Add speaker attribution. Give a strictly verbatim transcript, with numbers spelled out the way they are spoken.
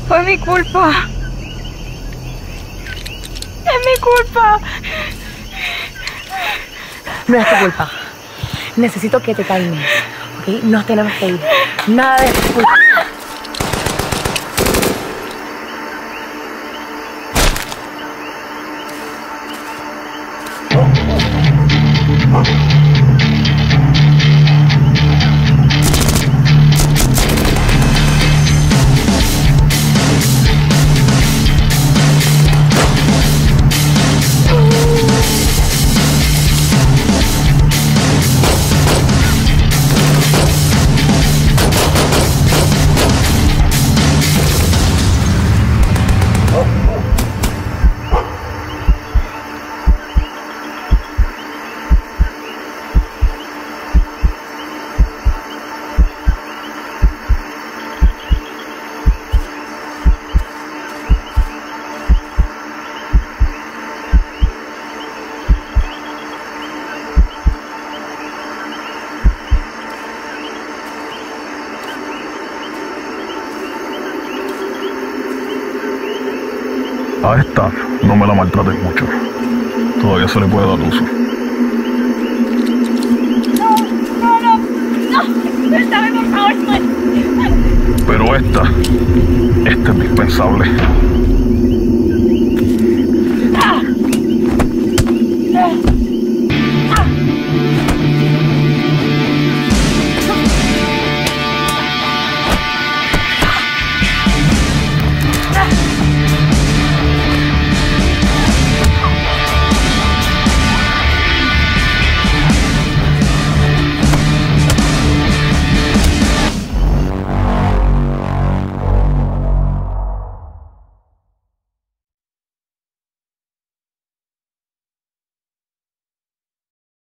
Speaker 1: Fue mi culpa. Es mi culpa.
Speaker 2: No es tu culpa. Necesito que te calmes, ¿ok? Nos tenemos que ir. Nada de tu culpa.
Speaker 3: A esta no me la maltrates mucho. Todavía se le puede dar uso.
Speaker 1: No, no, no, no. Suéltame, por favor, suéltame.
Speaker 3: Pero esta, esta es indispensable.